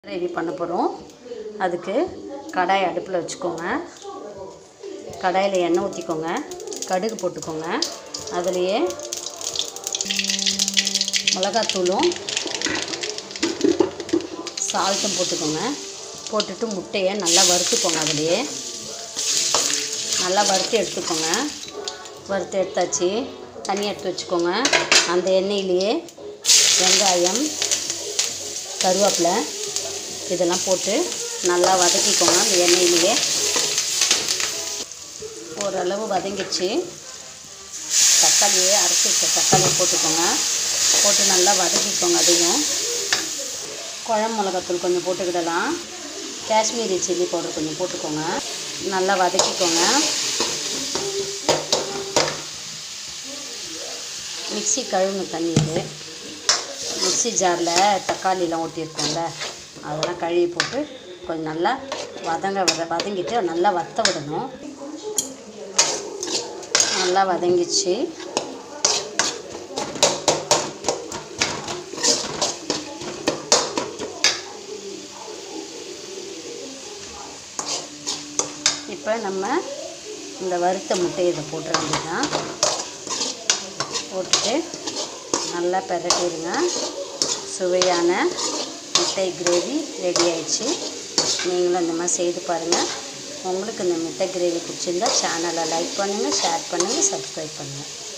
Gravy பண்ண போகிறோம். அதுக்கு கடாய் அடுப்பில் வச்சுக்கோங்க. கடாயில் எண்ணெய் ஊற்றிக்கோங்க. கடுகு போட்டுக்கோங்க. அதுலேயே மிளகாத்தூளும் சால்ட்டும் போட்டுக்கோங்க. போட்டுட்டு முட்டையை நல்லா வறுத்துக்கோங்க. அதுலேயே நல்லா வறுத்து எடுத்துக்கோங்க. வறுத்து எடுத்தாச்சு. தண்ணி எடுத்து வச்சுக்கோங்க. அந்த எண்ணெயிலேயே வெங்காயம், கருவேப்பிலை இதெல்லாம் போட்டு நல்லா வதக்கிக்கோங்க. அந்த எண்ணெயிலேயே ஓரளவு வதங்கிடுச்சு. தக்காளியை அரைச்சி வச்ச தக்காளியை போட்டுக்கோங்க. போட்டு நல்லா வதக்கிக்கோங்க. அதையும் குழம்பு மிளகாத்தூள் கொஞ்சம் போட்டுக்கிடலாம். காஷ்மீரி சில்லி பவுடர் கொஞ்சம் போட்டுக்கோங்க. நல்லா வதக்கிக்கோங்க. மிக்ஸி கழுவுன தண்ணி இது. மிக்ஸி ஜாரில் தக்காளிலாம் ஊற்றிருக்கோம்ல, அதெல்லாம் கழுவி போட்டு கொஞ்சம் நல்லா வதங்கிட்டு நல்லா வற்ற விடணும். நல்லா வதங்கிச்சு. இப்போ நம்ம இந்த வறுத்த முட்டையை இதை போட்டுற வேண்டியதுதான். போட்டுட்டு நல்லா பெரட்டிடுங்க. சுவையான முட்டை கிரேவி ரெடி ஆயிடுச்சு. நீங்களும் இந்த மாதிரி செய்து பாருங்கள். உங்களுக்கு இந்த முட்டை கிரேவி பிடிச்சிருந்தா சேனலை லைக் பண்ணுங்கள், ஷேர் பண்ணுங்கள், சப்ஸ்கிரைப் பண்ணுங்கள்.